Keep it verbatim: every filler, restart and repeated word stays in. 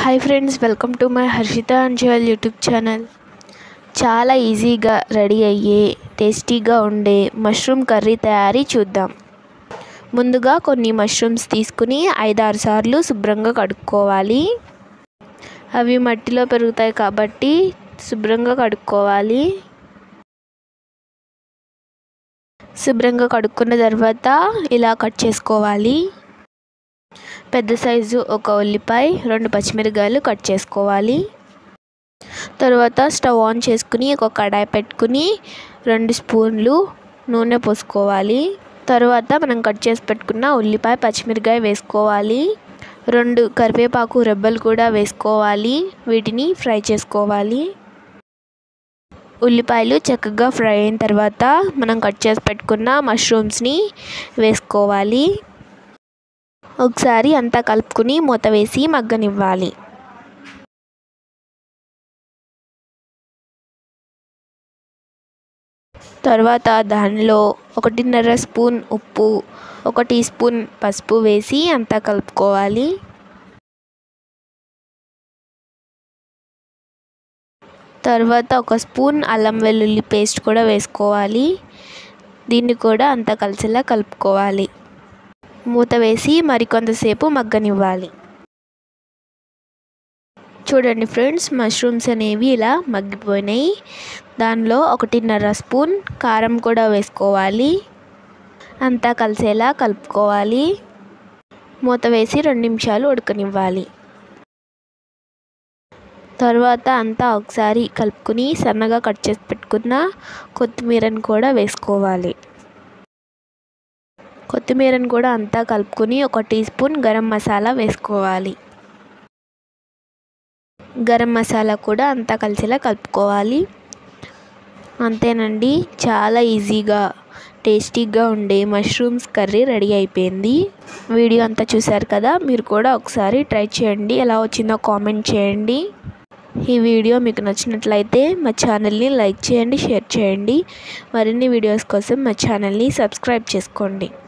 Hi friends, welcome to my Harshita and jewel YouTube channel. చాలా ఈజీగా ready అయ్యే టేస్టీగా ఉండే మష్రూమ్ కర్రీ తయారీ చూద్దాం. ముందుగా కొన్ని మష్రూమ్స్ తీసుకుని ఐదారు సార్లు శుభ్రంగా కడుక్కోవాలి. అవి మట్టిలో పెరుగుతాయి కాబట్టి శుభ్రంగా కడుక్కోవాలి. శుభ్రంగా కడుక్కున్న తర్వాత ఇలా కట్ చేసుకోవాలి. పెద్ద సైజు ఒక ఉల్లిపాయ, రెండు పచ్చిమిరపకాయలు కట్ చేసుకోవాలి. తర్వాత స్టవ్ ఆన్ చేసుకుని ఒక కడాయి పెట్టుకుని రెండు స్పూన్లు నూనె పోసుకోవాలి. తర్వాత మనం కట్ చేసి పెట్టుకున్న ఉల్లిపాయ, పచ్చిమిరపకాయ వేసుకోవాలి. రెండు కరివేపాకు రెబ్బలు కూడా వేసుకోవాలి. వీటిని ఫ్రై చేసుకోవాలి. ఉల్లిపాయలు చక్కగా ఫ్రై అయిన తర్వాత మనం కట్ చేసి పెట్టుకున్న మష్రూమ్స్ని వేసుకోవాలి. ఒకసారి అంతా కలుపుకుని మూత వేసి మగ్గనివ్వాలి. తర్వాత దానిలో ఒకటిన్నర స్పూన్ ఉప్పు, ఒక టీ స్పూన్ పసుపు వేసి అంతా కలుపుకోవాలి. తర్వాత ఒక స్పూన్ అల్లం వెల్లుల్లి పేస్ట్ కూడా వేసుకోవాలి. దీన్ని కూడా అంతా కలిసేలా కలుపుకోవాలి. మూత వేసి మరికొంతసేపు మగ్గనివ్వాలి. చూడండి ఫ్రెండ్స్, మష్రూమ్స్ అనేవి ఇలా మగ్గిపోయినాయి. దానిలో ఒకటిన్నర స్పూన్ కారం కూడా వేసుకోవాలి. అంతా కలిసేలా కలుపుకోవాలి. మూత వేసి రెండు నిమిషాలు ఉడకనివ్వాలి. తర్వాత అంతా ఒకసారి కలుపుకుని సన్నగా కట్ చేసి పెట్టుకున్న కొత్తిమీరను కూడా వేసుకోవాలి. కొత్తిమీరను కూడా అంతా కలుపుకుని ఒక టీ స్పూన్ గరం మసాలా వేసుకోవాలి. గరం మసాలా కూడా అంతా కలిసేలా కలుపుకోవాలి. అంతేనండి, చాలా ఈజీగా టేస్టీగా ఉండే మష్రూమ్స్ కర్రీ రెడీ అయిపోయింది. వీడియో అంతా చూశారు కదా, మీరు కూడా ఒకసారి ట్రై చేయండి. ఎలా వచ్చిందో కామెంట్ చేయండి. ఈ వీడియో మీకు నచ్చినట్లయితే మా ఛానల్ని లైక్ చేయండి, షేర్ చేయండి. మరిన్ని వీడియోస్ కోసం మా ఛానల్ని సబ్స్క్రైబ్ చేసుకోండి.